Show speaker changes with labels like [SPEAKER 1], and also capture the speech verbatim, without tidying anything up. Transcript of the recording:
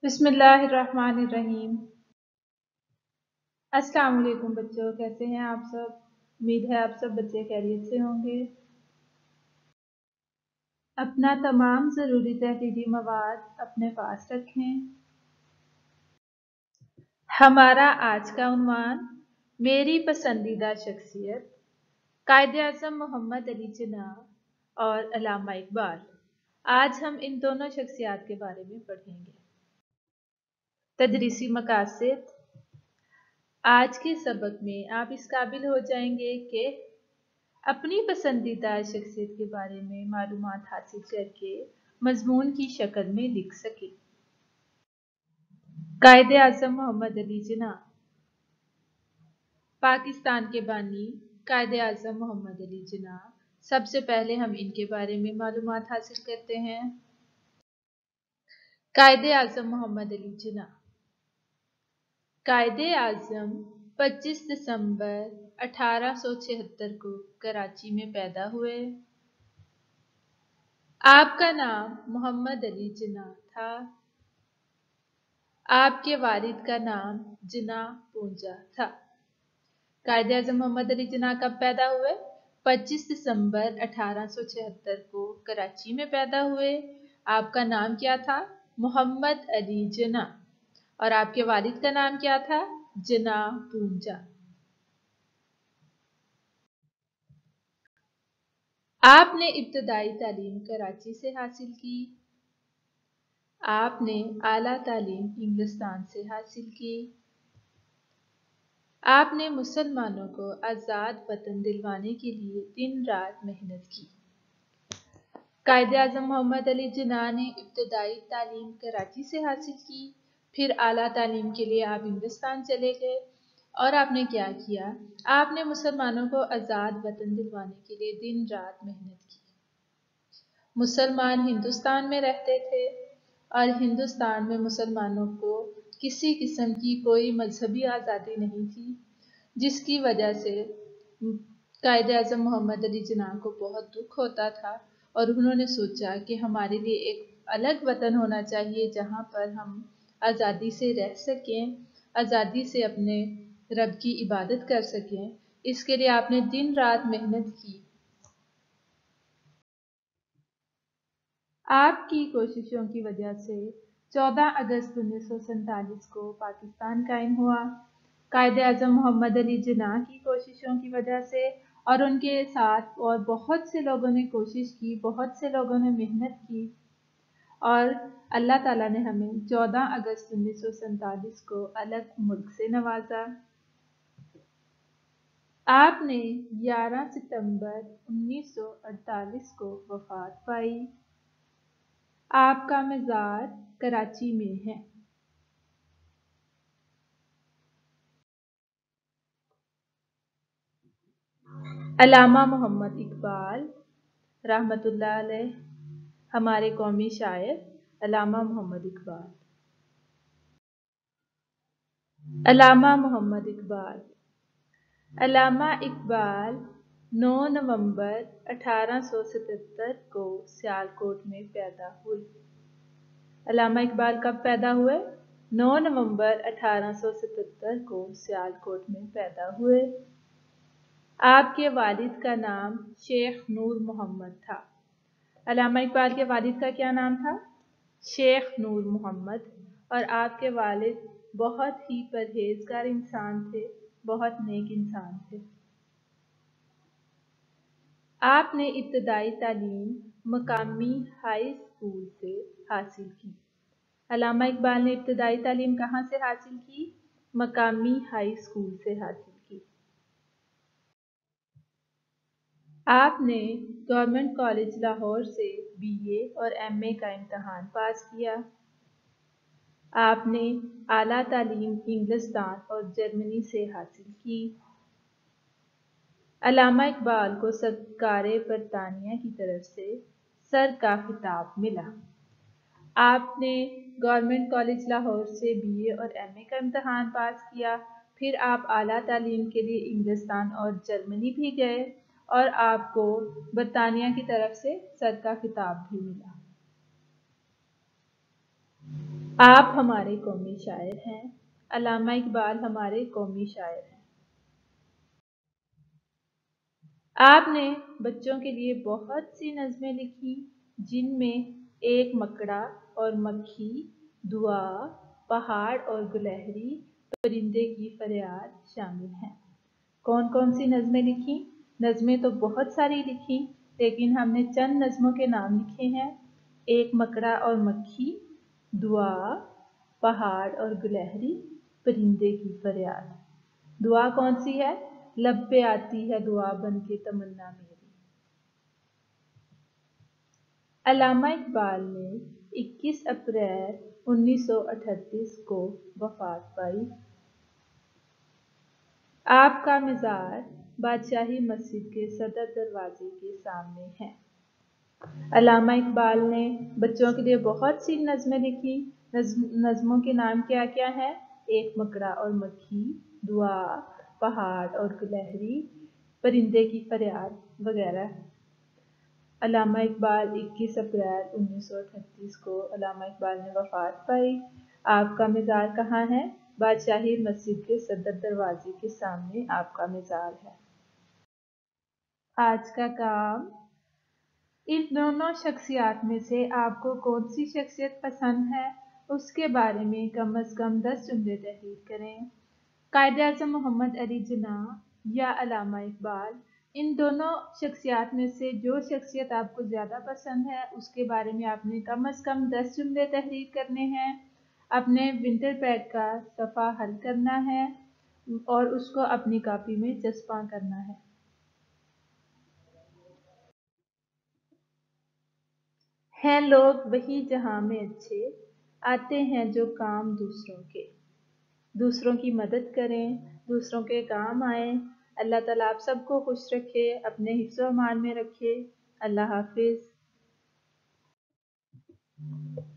[SPEAKER 1] بسم اللہ الرحمن الرحیم۔ السلام علیکم بچوں، کیسے ہیں آپ سب؟ امید ہے آپ سب بچے خیریت سے ہوں گے۔ اپنا تمام ضروری تحریری مواد اپنے پاس رکھیں۔ ہمارا آج کا عنوان میری پسندیدہ شخصیت قائد اعظم محمد علی جناح اور علامہ اقبال۔ آج ہم ان دونوں شخصیات کے بارے میں پڑھیں گے۔ تدریسی مقاصد: آج کے سبق میں آپ اس قابل ہو جائیں گے کہ اپنی پسندیدہ شخصیت کے بارے میں معلومات حاصل کر کے مضمون کی شکل میں لکھ سکیں۔ قائد اعظم محمد علی جناح۔ پاکستان کے بانی قائد اعظم محمد علی جناح۔ سب سے پہلے ہم ان کے بارے میں معلومات حاصل کرتے ہیں۔ قائد اعظم محمد علی جناح۔ قائد اعظم پچیس دسمبر اٹھارہ سو چھہتر کو کراچی میں پیدا ہوئے۔ آپ کا نام محمد علی جناح تھا۔ آپ کے والد کا نام جناح پونجا تھا۔ قائد اعظم محمد علی جناح کب پیدا ہوئے؟ پچیس دسمبر اٹھارہ سو چھہتر کو کراچی میں پیدا ہوئے۔ آپ کا نام کیا تھا؟ محمد علی جناح۔ اور آپ کے والد کا نام کیا تھا؟ جناح پونجا۔ آپ نے ابتدائی تعلیم کراچی سے حاصل کی۔ آپ نے اعلیٰ تعلیم انگلستان سے حاصل کی۔ آپ نے مسلمانوں کو آزاد وطن دلوانے کے لیے دن رات محنت کی۔ قائد اعظم محمد علی جناح نے ابتدائی تعلیم کراچی سے حاصل کی، پھر اعلیٰ تعلیم کے لیے آپ انگلستان چلے گئے اور آپ نے کیا کیا؟ آپ نے مسلمانوں کو آزاد وطن دلوانے کے لیے دن رات محنت کی۔ مسلمان ہندوستان میں رہتے تھے اور ہندوستان میں مسلمانوں کو کسی قسم کی کوئی مذہبی آزادی نہیں تھی، جس کی وجہ سے قائد اعظم محمد علی جناح کو بہت دکھ ہوتا تھا اور انہوں نے سوچا کہ ہمارے لیے ایک الگ وطن ہونا چاہیے جہاں پر ہم آزادی سے رہ سکیں، آزادی سے اپنے رب کی عبادت کر سکیں۔ اس کے لیے آپ نے دن رات محنت کی۔ آپ کی کوششوں کی وجہ سے چودہ اگست انیس سو سینتالیس کو پاکستان قائم ہوا۔ قائد اعظم محمد علی جناح کی کوششوں کی وجہ سے اور ان کے ساتھ اور بہت سے لوگوں نے کوشش کی، بہت سے لوگوں نے محنت کی اور اللہ تعالیٰ نے ہمیں چودہ اگست انیس سو سینتالیس کو الگ ملک سے نوازا۔ آپ نے گیارہ ستمبر انیس سو اڑتالیس کو وفات پائی۔ آپ کا مزار کراچی میں ہے۔ علامہ محمد اقبال رحمۃ اللہ علیہ، ہمارے قومی شاعر علامہ محمد اقبال۔ علامہ محمد اقبال۔ علامہ اقبال نو نومبر اٹھارہ سو ستتر کو سیالکوٹ میں پیدا ہوئے۔ علامہ اقبال کب پیدا ہوئے؟ نو نومبر اٹھارہ سو ستتر کو سیالکوٹ میں پیدا ہوئے۔ آپ کے والد کا نام شیخ نور محمد تھا۔ علامہ اقبال کے والد کا کیا نام تھا؟ شیخ نور محمد۔ اور آپ کے والد بہت ہی پرہیزگار انسان تھے، بہت نیک انسان تھے۔ آپ نے ابتدائی تعلیم مقامی ہائی اسکول سے حاصل کی۔ علامہ اقبال نے ابتدائی تعلیم کہاں سے حاصل کی؟ مقامی ہائی اسکول سے حاصل کی۔ آپ نے گورنمنٹ کالج لاہور سے بی اے اور ایم اے کا امتحان پاس کیا۔ آپ نے اعلیٰ تعلیم انگلستان اور جرمنی سے حاصل کی۔ علامہ اقبال کو سرکار برطانیہ کی طرف سے سر کا خطاب ملا۔ آپ نے گورنمنٹ کالج لاہور سے بی اے اور ایم اے کا امتحان پاس کیا، پھر آپ اعلیٰ تعلیم کے لیے انگلستان اور جرمنی بھی گئے اور آپ کو برطانیہ کی طرف سے سر کا خطاب بھی ملا۔ آپ ہمارے قومی شاعر ہیں۔ علامہ اقبال ہمارے قومی شاعر ہیں۔ آپ نے بچوں کے لیے بہت سی نظمیں لکھی جن میں ایک مکڑا اور مکھی، دعا، پہاڑ اور گلہری، پرندے کی فریاد شامل ہیں۔ کون کون سی نظمیں لکھی؟ نظمیں تو بہت ساری لکھی، لیکن ہم نے چند نظموں کے نام لکھے ہیں۔ ایک مکڑا اور مکھی، دعا، پہاڑ اور گلہری، پرندے کی فریاد۔ دعا کون سی ہے؟ لب پہ آتی ہے دعا بن کے تمنا میری۔ علامہ اقبال نے اکیس اپریل انیس سو اٹھتیس کو وفات پائی۔ آپ کا مزار بادشاہی مسجد کے صدر دروازے کے سامنے ہے۔ علامہ اقبال نے بچوں کے لیے بہت سی نظمیں لکھی۔ نظموں کے نام کیا کیا ہیں؟ ایک مکڑا اور مکھی، دعا، پہاڑ اور گلہری، پرندے کی فریاد وغیرہ۔ علامہ اقبال اکیس اپریل انیس سو اٹھتیس کو علامہ اقبال نے وفات پائی۔ آپ کا مزار کہاں ہے؟ بادشاہی مسجد کے صدر دروازے کے سامنے آپ کا مزار ہے۔ آج کا کام، ان دونوں شخصیات میں سے آپ کو کون سی شخصیت پسند ہے اس کے بارے میں کم از کم دس جملے تحریر کریں۔ قائد اعظم محمد علی جناح یا علامہ اقبال، ان دونوں شخصیات میں سے جو شخصیت آپ کو زیادہ پسند ہے اس کے بارے میں آپ نے کم از کم دس جملے تحریر کرنے ہیں۔ اپنے ونٹر پیڈ کا صفحہ حل کرنا ہے اور اس کو اپنی کاپی میں چسپاں کرنا ہے۔ ہیں لوگ وہی جہاں میں اچھے، آتے ہیں جو کام دوسروں کے۔ دوسروں کی مدد کریں، دوسروں کے کام آئیں۔ اللہ تعالیٰ آپ سب کو خوش رکھے، اپنے حفظ و امان میں رکھے۔ اللہ حافظ۔